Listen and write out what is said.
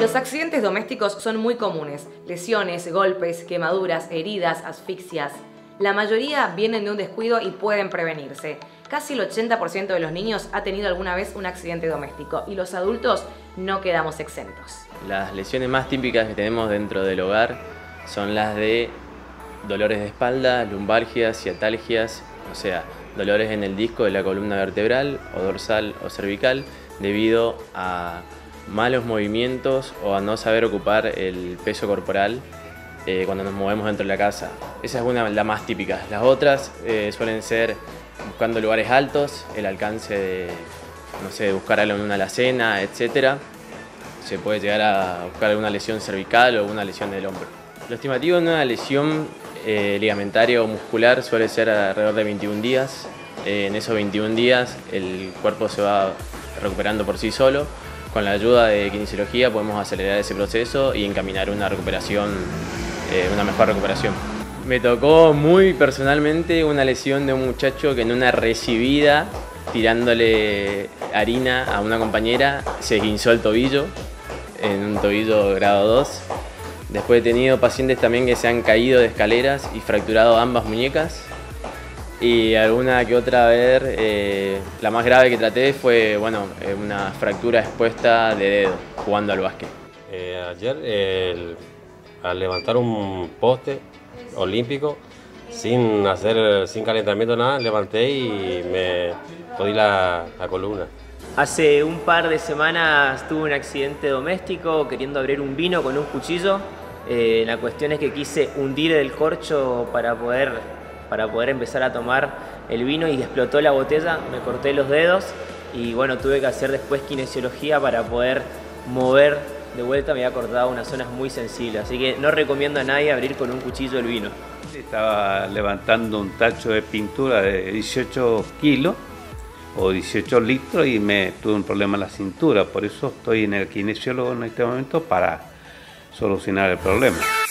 Los accidentes domésticos son muy comunes. Lesiones, golpes, quemaduras, heridas, asfixias. La mayoría vienen de un descuido y pueden prevenirse. Casi el 80% de los niños ha tenido alguna vez un accidente doméstico y los adultos no quedamos exentos. Las lesiones más típicas que tenemos dentro del hogar son las de dolores de espalda, lumbalgias, ciatalgias, o sea, dolores en el disco de la columna vertebral o dorsal o cervical debido a malos movimientos o a no saber ocupar el peso corporal cuando nos movemos dentro de la casa. Esa es una de las más típicas. Las otras suelen ser buscando lugares altos, el alcance de, no sé, buscar algo en una alacena, etc. Se puede llegar a buscar alguna lesión cervical o una lesión del hombro. Lo estimativo en una lesión ligamentaria o muscular suele ser alrededor de 21 días. En esos 21 días el cuerpo se va recuperando por sí solo. Con la ayuda de kinesiología podemos acelerar ese proceso y encaminar una recuperación, una mejor recuperación. Me tocó muy personalmente una lesión de un muchacho que en una recibida, tirándole harina a una compañera, se esguinzó el tobillo, en un tobillo grado 2. Después he tenido pacientes también que se han caído de escaleras y fracturado ambas muñecas. Y alguna que otra vez, la más grave que traté fue una fractura expuesta de dedo jugando al básquet. Ayer al levantar un poste olímpico sin calentamiento nada, levanté y me jodí la columna. Hace un par de semanas tuve un accidente doméstico queriendo abrir un vino con un cuchillo. La cuestión es que quise hundir el corcho para poder empezar a tomar el vino y explotó la botella, me corté los dedos y bueno, tuve que hacer después kinesiología para poder mover de vuelta, me había cortado unas zonas muy sensibles, así que no recomiendo a nadie abrir con un cuchillo el vino. Estaba levantando un tacho de pintura de 18 kilos o 18 litros y tuve un problema en la cintura, por eso estoy en el kinesiólogo en este momento para solucionar el problema.